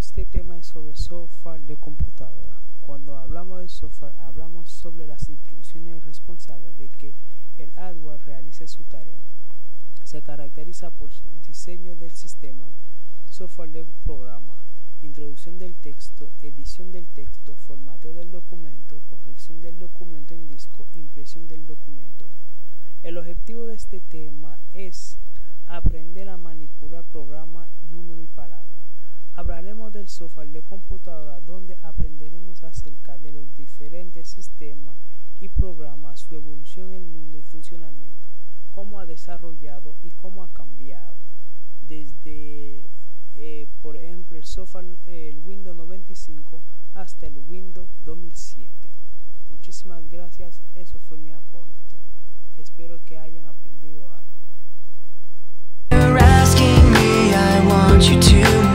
este tema es sobre software de computadora. Cuando hablamos de software, hablamos sobre las instrucciones responsables de que el hardware realice su tarea. Se caracteriza por su diseño del sistema, software del programa, introducción del texto, edición del texto, formateo del documento, corrección del documento en disco, impresión del documento. El objetivo de este tema es aprender a manipular programas, números y palabras. Hablaremos del software de computadora, donde aprenderemos acerca de los diferentes sistemas y programas, su evolución en el mundo y funcionamiento, cómo ha desarrollado y cómo ha cambiado desde por ejemplo el software, el Windows 95 hasta el Windows 2007. Muchísimas gracias, eso fue mi aporte. Espero que hayan aprendido algo. You're asking me, I want you to